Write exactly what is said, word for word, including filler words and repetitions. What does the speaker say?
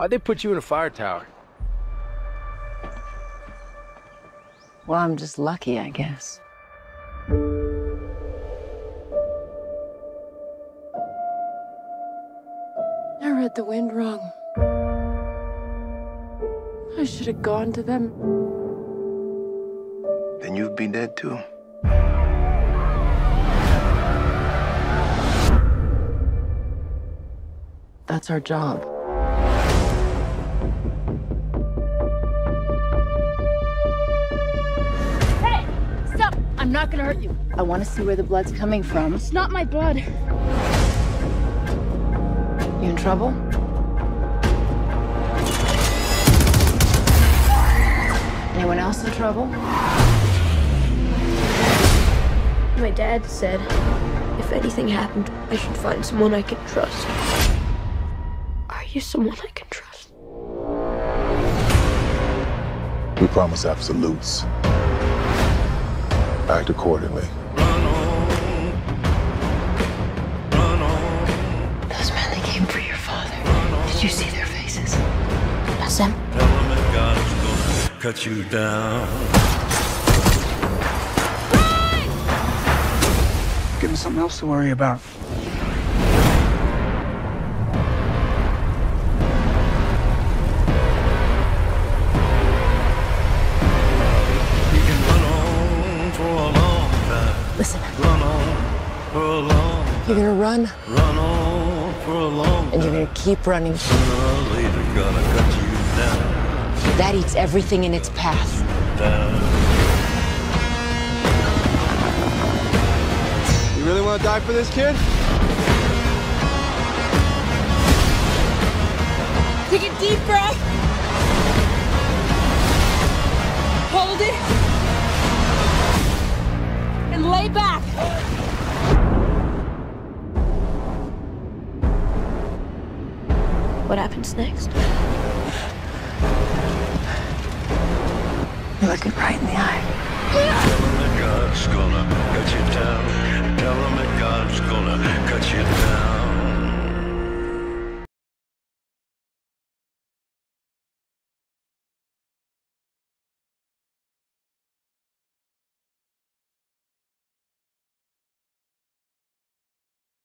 Why'd they put you in a fire tower? Well, I'm just lucky, I guess. I read the wind wrong. I should have gone to them. Then you'd be dead too. That's our job. Hey! Stop! I'm not gonna hurt you. I want to see where the blood's coming from. It's not my blood. You in trouble? Anyone else in trouble? My dad said if anything happened, I should find someone I can trust. Are you someone I can trust? We promise absolutes. Act accordingly. Those men that came for your father. Did you see their faces? That's them. Cut you down. Give me something else to worry about. You can run on for a long time. Listen, Run on for a long time. you're gonna run, Run on for a long and time. you're gonna keep running. Sooner or later, gonna cut you down. That eats everything in its path. Down. You really want to die for this kid? Take a deep breath. Hold it. And lay back. What happens next? You're looking right in the eye. Tell 'em that God's gonna cut you down. Tell 'em that God's gonna cut you down.